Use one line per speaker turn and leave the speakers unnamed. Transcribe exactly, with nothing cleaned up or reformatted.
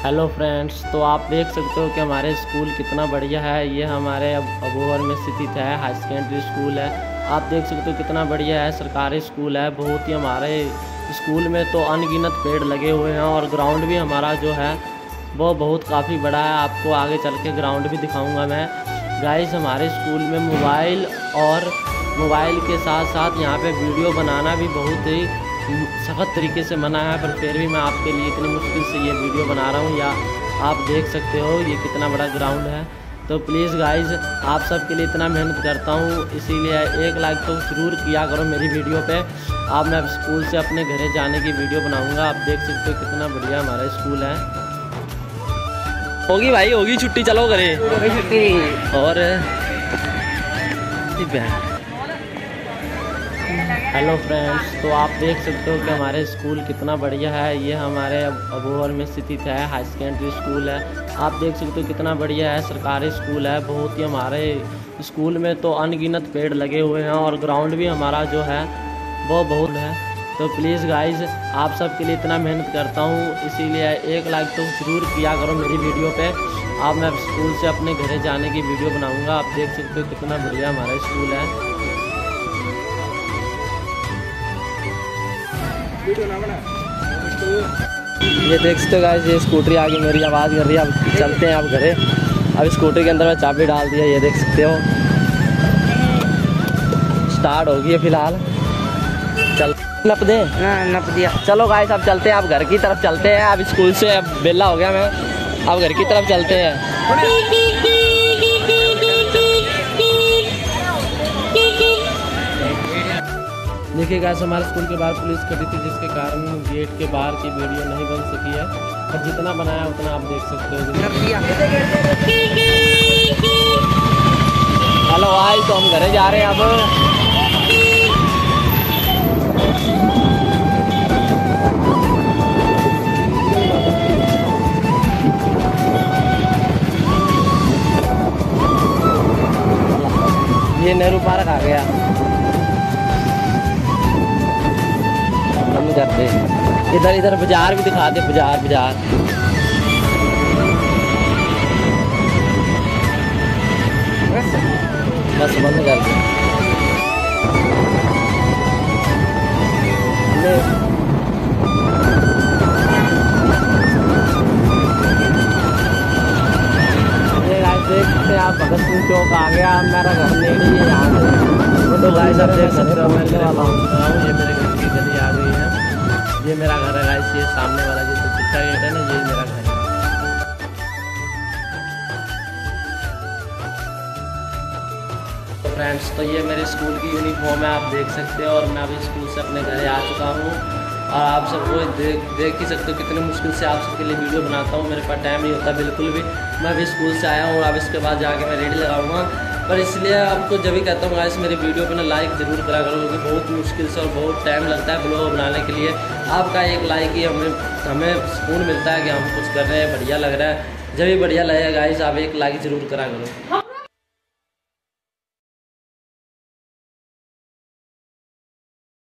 Hello friends, तो आप देख सकते हो कि हमारे स्कूल कितना बढ़िया है। ये हमारे अबोहर में स्थित है, हाई सेकेंडरी स्कूल है। आप देख सकते हो कितना बढ़िया है, सरकारी स्कूल है। बहुत ही हमारे स्कूल में तो अनगिनत पेड़ लगे हुए हैं और ग्राउंड भी हमारा जो है वो बहुत काफ़ी बड़ा है। आपको आगे चल के ग्राउंड भी दिखाऊंगा मैं। गाइस, हमारे स्कूल में मोबाइल और मोबाइल के साथ साथ यहाँ पे वीडियो बनाना भी बहुत ही सख्त तरीके से मना है, पर फिर भी मैं आपके लिए इतनी मुश्किल से ये वीडियो बना रहा हूँ। या आप देख सकते हो ये कितना बड़ा ग्राउंड है। तो प्लीज़ गाइज़, आप सब के लिए इतना मेहनत करता हूँ, इसीलिए एक लाइक तो ज़रूर किया करो मेरी वीडियो पे। आप मैं स्कूल से अपने घरे जाने की वीडियो बनाऊँगा। आप देख सकते हो कितना बढ़िया हमारा स्कूल है। होगी भाई, होगी छुट्टी, चलो घरे छुट्टी। और हेलो फ्रेंड्स, तो आप देख सकते हो कि हमारे स्कूल कितना बढ़िया है। ये हमारे अबोहर में स्थित है, हाई सेकेंडरी स्कूल है। आप देख सकते हो कितना बढ़िया है, सरकारी स्कूल है। बहुत ही हमारे स्कूल में तो अनगिनत पेड़ लगे हुए हैं और ग्राउंड भी हमारा जो है वो बहुत है। तो प्लीज़ गाइज, आप सब के लिए इतना मेहनत करता हूँ, इसीलिए एक लाइक तो ज़रूर किया करो मेरी वीडियो पे। आप मैं स्कूल से अपने घरे जाने की वीडियो बनाऊँगा। आप देख सकते हो कितना बढ़िया हमारा स्कूल है। ये देख सकते हो गाइस, ये स्कूटरी आगे मेरी आवाज़ कर रही है। अब चलते हैं आप घरे। अब स्कूटरी के अंदर मैं चाबी डाल दिया, ये देख सकते हो स्टार्ट हो गई है फिलहाल। चल नप दे ना, नप दिया। चलो गाइस, अब चलते हैं, आप घर की तरफ चलते हैं। अब स्कूल से अब बेला हो गया मैं, अब घर की तरफ चलते हैं। देखिए गाइस, हमारे स्कूल के बाहर पुलिस खड़ी थी, जिसके कारण गेट के बाहर की वीडियो नहीं बन सकी है, पर जितना बनाया उतना आप देख सकते हो। हेलो भाई, तो हम घरे जा रहे हैं अब। ये नेहरू पार्क आ गया, हम करते इधर इधर बाजार भी दिखा दे, बाजार बाजार बस बंद कर दे। देखते आप भगत सिंह चौक आ गया, मेरा घर नहीं है यहाँ से। तो गाइस, आप देख सकते हो मैं वाला हूँ, ये मेरे घर की गली आ गई है। ये मेरा घर है गाइस, ये सामने वाला जो चिट्टा गेट है ना, ये मेरा घर है। तो फ्रेंड्स, तो ये मेरे स्कूल की यूनिफॉर्म है, आप देख सकते हो। और मैं अभी स्कूल से अपने घर आ चुका हूँ और आप सबको देख देख ही सकते हो कितनी मुश्किल से आप सबके लिए वीडियो बनाता हूँ। मेरे पास टाइम नहीं होता बिल्कुल भी। मैं अभी स्कूल से आया हूँ, अब इसके बाद जाके मैं रेडी लगाऊंगा। पर इसलिए आपको जब भी कहता हूँ गाइस, मेरी वीडियो पे ना लाइक ज़रूर करा करो, क्योंकि बहुत मुश्किल से और बहुत टाइम लगता है ब्लॉग बनाने के लिए। आपका एक लाइक ही हमें हमें सुकून मिलता है कि हम कुछ कर रहे हैं, बढ़िया लग रहा है। जब भी बढ़िया लगेगा गाइस, आप एक लाइक ज़रूर करा करो।